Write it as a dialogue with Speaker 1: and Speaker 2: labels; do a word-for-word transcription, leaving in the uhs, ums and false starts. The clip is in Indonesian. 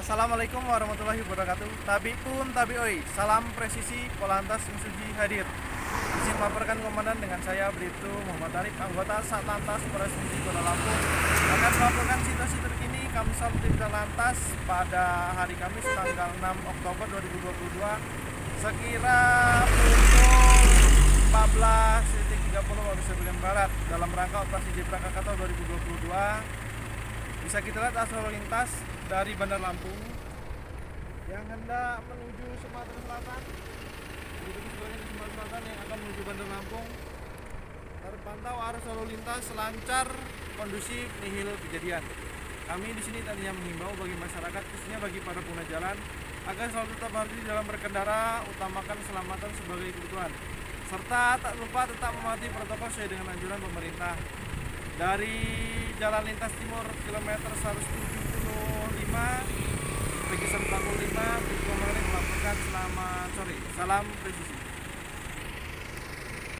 Speaker 1: Assalamualaikum warahmatullahi wabarakatuh. Tabi pun tabi oi, salam presisi Polantas Insuji hadir. Izin melaporkan komandan dengan saya Bribtu Muhammad Arif, anggota Satlantas Polres Insuji Kota Lampung, akan melaporkan situasi terkini Kamsel Tim Lantas pada hari Kamis tanggal enam Oktober dua ribu dua puluh dua sekira pukul empat belas tiga puluh waktu Indonesia Barat dalam rangka operasi Zebra Krakatau dua ribu dua puluh dua. Bisa kita lihat arus lalu lintas dari Bandar Lampung yang hendak menuju Sumatera Selatan, begitu sebagian di Sumatera Selatan yang akan menuju Bandar Lampung. Terpantau arus lalu lintas lancar, kondusif, nihil kejadian. Kami di sini tadinya mengimbau bagi masyarakat, khususnya bagi para pengguna jalan, agar selalu tetap hati dalam berkendara, utamakan keselamatan sebagai kebutuhan, serta tak lupa tetap mematuhi protokol sesuai dengan anjuran pemerintah. Dari Jalan Lintas Timur kilometer seratus tujuh puluh lima Pegisan empat puluh lima, Komandan melaporkan selamat sore. Salam presisi.